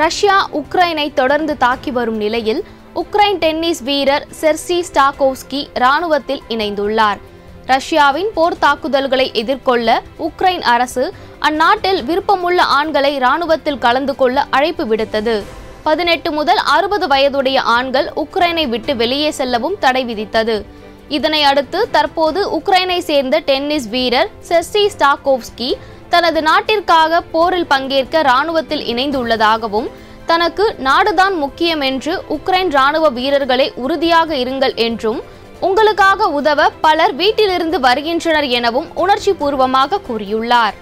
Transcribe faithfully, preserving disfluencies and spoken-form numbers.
Russia உக்ரைனை தொடர்ந்து தாக்கி வரும் நிலையில் உக்ரைன் டென்னிஸ் வீரர் செர்சி ஸ்டாகோவ்ஸ்கி இராணுவத்தில் இணைந்துள்ளார். ரஷ்யாவின் போர் தாக்குதல்களை எதிர்கொள்ள உக்ரைன் அரசு அந்நாட்டில் விருப்பமுள்ள ஆண்களை இராணுவத்தில் கலந்து கொள்ள அழைப்பு விடுத்தது. பதினெட்டு முதல் அறுபது வயதுடைய ஆண்கள் உக்ரைனை விட்டு வெளியே செல்லவும் தடை விதித்தது. இதனை அடுத்து தற்போது உக்ரைனை சேர்ந்த டென்னிஸ் வீரர் செர்சி ஸ்டாகோவ்ஸ்கி தனது நாட்டிற்காக போரில் பங்கேற்க இராணுவத்தில் இணைந்துள்ளதாகவும், தனக்கு நாடுதான் முக்கியம் என்று உக்ரைன் இராணுவ வீரர்களே உறுதியாக இருங்கள் என்றும், உங்களுக்காக உதவ பலர் வீட்டிலிருந்து வருகின்றனர் எனவும் உணர்ச்சி பூர்வமாக கூறியுள்ளார்.